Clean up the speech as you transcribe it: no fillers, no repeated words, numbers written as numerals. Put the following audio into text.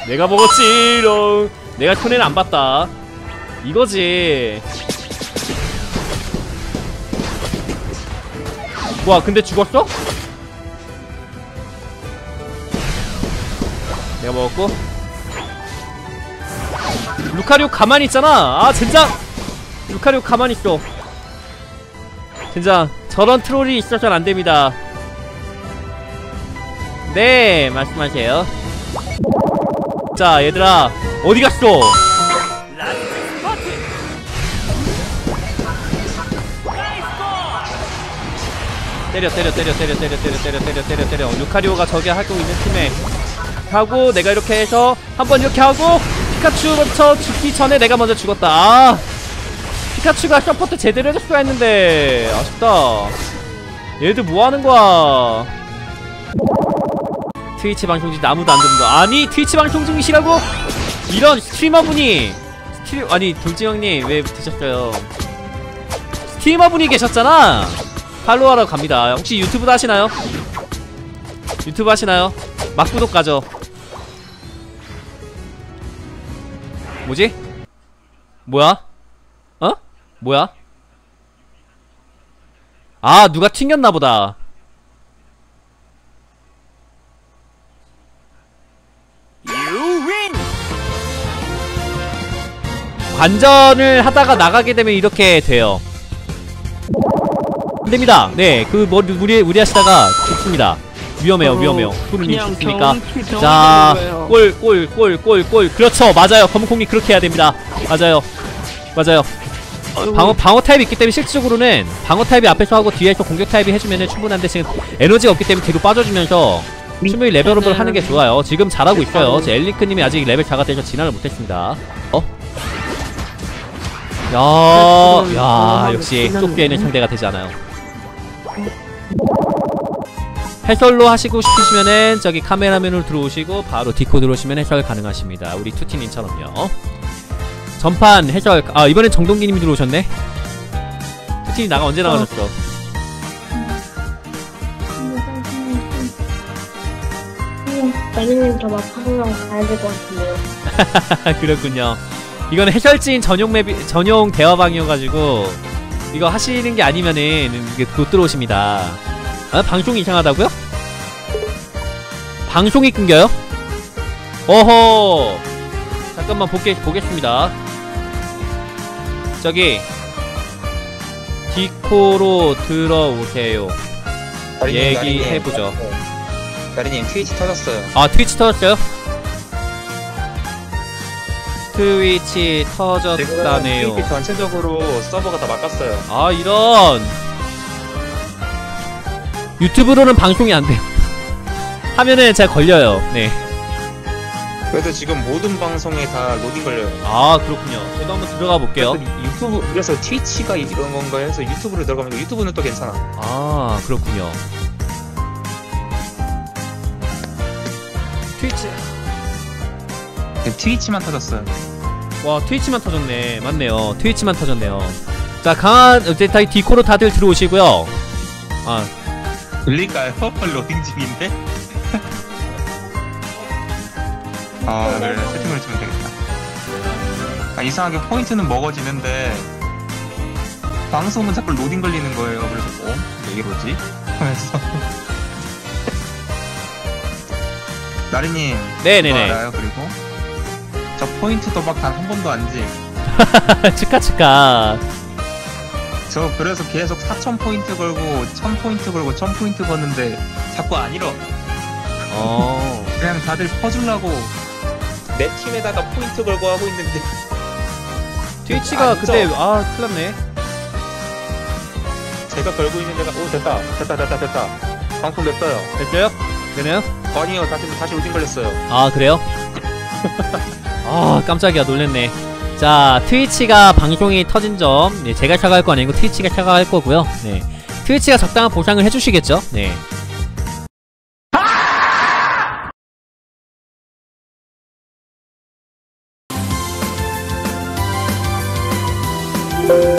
내가 먹었지롱. 내가 손해는 안 봤다. 이거지. 와, 근데 죽었어? 내가 먹었고. 루카리오 가만히 있잖아. 아, 젠장. 루카리오 가만히 있어. 젠장, 저런 트롤이 있어서는 안됩니다. 네, 말씀하세요. 자, 얘들아, 어디 갔어? 때려. 루카리오가 저기 하고 있는 팀에 하고, 내가 이렇게 해서 한번 이렇게 하고 피카츄부터 죽기 전에 내가 먼저 죽었다. 아, 피카츄가 서포트 제대로 해줬어야 했는데 아쉽다. 얘들 뭐하는거야. 트위치 방송 중 아무도 안 듣는다. 아니, 트위치 방송 중이시라고? 이런 스트리머분이 아니, 돌진형님 왜 드셨어요? 스트리머분이 계셨잖아. 팔로우하러 갑니다. 혹시 유튜브도 하시나요? 유튜브 하시나요? 막구독 가죠. 뭐지? 뭐야? 어? 뭐야? 아, 누가 튕겼나보다. 관전을 하다가 나가게 되면 이렇게 돼요. 안됩니다. 네, 그 뭐 무리하시다가 죽습니다. 위험해요. 푸르님 죽습니까? 자, 골. 그렇죠, 맞아요. 검은콩이 그렇게 해야 됩니다. 맞아요. 방어 타입이 있기 때문에 실질적으로는 방어 타입이 앞에서 하고 뒤에서 공격 타입이 해주면 충분한데, 지금 에너지가 없기 때문에 뒤로 빠져주면서 충분히 레벨업을 하는 게 좋아요. 지금 잘하고 있어요. 제 엘리크님이 아직 레벨 4가 돼서 진화를 못했습니다. 야, 역시 쫓기에는 상대가 되지 않아요. 해설로 하시고 싶으시면은 저기 카메라맨으로 들어오시고 바로 디코 들어오시면 해설 가능하십니다. 우리 투티님처럼요. 전판 해설, 아, 이번엔 정동기님이 들어오셨네. 투티님 나가 언제 나가셨어? 나리님 저 마파랑 가야 될 것 같은데요. 그렇군요. 이건 해설진 전용 맵이, 전용 대화방이어가지고 이거 하시는 게 아니면은 못 들어오십니다. 아, 방송이 이상하다고요? 방송이 끊겨요? 어허, 잠깐만 보겠습니다. 저기 디코로 들어오세요. 얘기해보죠. 나리님 트위치 터졌어요. 아, 트위치 터졌어요? 트위치 터졌다네요. 트위치 전체적으로 서버가 다 막았어요. 아, 이런. 유튜브로는 방송이 안 돼요. 하면은 제가 걸려요. 네. 그래서 지금 모든 방송에 다 로딩 걸려요. 아, 그렇군요. 저도 한번 들어가 볼게요. 유튜브, 그래서 트위치가 이런 건가 해서 유튜브로 들어가면 유튜브는 또 괜찮아. 아, 그렇군요. 트위치만 터졌어요. 와, 트위치만 터졌네. 맞네요. 트위치만 터졌네요. 자, 강한 다 디코로 다들 들어오시고요. 아, 들릴까요? 로딩 중인데? 아, 그래. 세팅을 해주면 되겠다. 아, 이상하게 포인트는 먹어지는데 방송은 자꾸 로딩 걸리는 거예요. 그래서 왜 이러지? 하면서 나리님, 네네네. 그거 알아요? 그리고 저 포인트 도박 단 한 번도 안 지. 축하. 저 그래서 계속 4000포인트 걸고 1000포인트 걸고 1000포인트 거는데 자꾸 안 잃어. 그냥 다들 퍼주려고 내 팀에다가 포인트 걸고 하고 있는데 트위치가 그때, 아, 큰일났네. 제가 걸고 있는 데가, 오, 됐다. 방송 됐어요. 됐어요? 되네요? 아니요, 다시 로딩 걸렸어요. 아, 그래요? 아, 깜짝이야, 놀랬네. 자, 트위치가 방송이 터진 점, 네, 제가 사과할 거 아니고 트위치가 사과할 거고요. 네, 트위치가 적당한 보상을 해주시겠죠? 네.